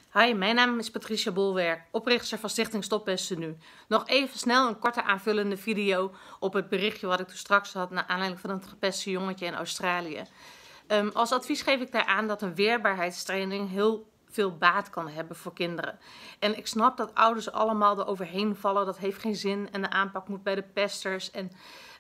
Hi, mijn naam is Patricia Bolwerk, oprichter van Stichting Stop Pesten Nu. Nog even snel een korte aanvullende video op het berichtje wat ik toen straks had naar aanleiding van het gepeste jongetje in Australië. Als advies geef ik daar aan dat een weerbaarheidstraining heel veel baat kan hebben voor kinderen. En ik snap dat ouders allemaal eroverheen vallen, dat heeft geen zin en de aanpak moet bij de pesters en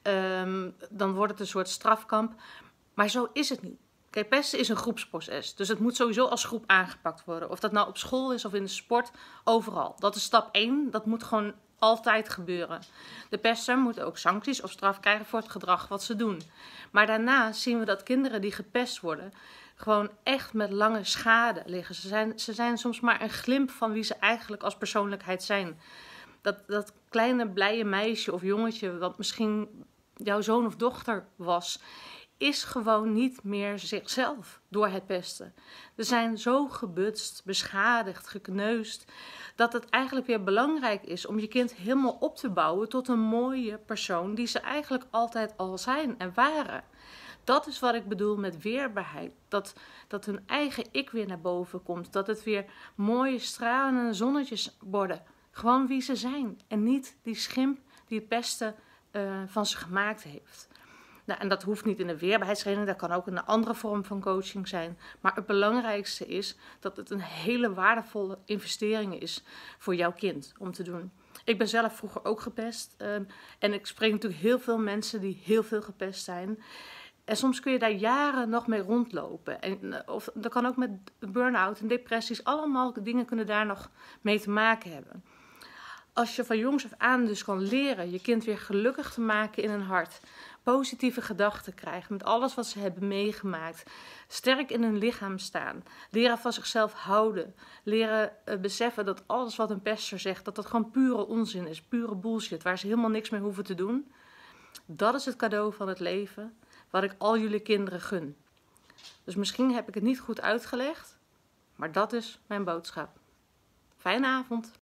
dan wordt het een soort strafkamp. Maar zo is het niet. Kijk, pesten is een groepsproces, dus het moet sowieso als groep aangepakt worden. Of dat nou op school is of in de sport, overal. Dat is stap 1, dat moet gewoon altijd gebeuren. De pester moet ook sancties of straf krijgen voor het gedrag wat ze doen. Maar daarna zien we dat kinderen die gepest worden, gewoon echt met lange schade liggen. Ze zijn soms maar een glimp van wie ze eigenlijk als persoonlijkheid zijn. Dat kleine blije meisje of jongetje, wat misschien jouw zoon of dochter was, is gewoon niet meer zichzelf door het pesten. Ze zijn zo gebutst, beschadigd, gekneusd, dat het eigenlijk weer belangrijk is om je kind helemaal op te bouwen tot een mooie persoon die ze eigenlijk altijd al zijn en waren. Dat is wat ik bedoel met weerbaarheid. Dat hun eigen ik weer naar boven komt. Dat het weer mooie stralende zonnetjes worden. Gewoon wie ze zijn. En niet die schimp die het pesten van ze gemaakt heeft. Nou, en dat hoeft niet in de weerbaarheidstraining, dat kan ook in een andere vorm van coaching zijn. Maar het belangrijkste is dat het een hele waardevolle investering is voor jouw kind om te doen. Ik ben zelf vroeger ook gepest en ik spreek natuurlijk heel veel mensen die heel veel gepest zijn. En soms kun je daar jaren nog mee rondlopen. Of dat kan ook met burn-out en depressies, allemaal dingen kunnen daar nog mee te maken hebben. Als je van jongs af aan dus kan leren je kind weer gelukkig te maken in hun hart, positieve gedachten krijgen met alles wat ze hebben meegemaakt, sterk in hun lichaam staan, leren van zichzelf houden, leren beseffen dat alles wat een pester zegt, dat gewoon pure onzin is, pure bullshit, waar ze helemaal niks mee hoeven te doen. Dat is het cadeau van het leven, wat ik al jullie kinderen gun. Dus misschien heb ik het niet goed uitgelegd, maar dat is mijn boodschap. Fijne avond!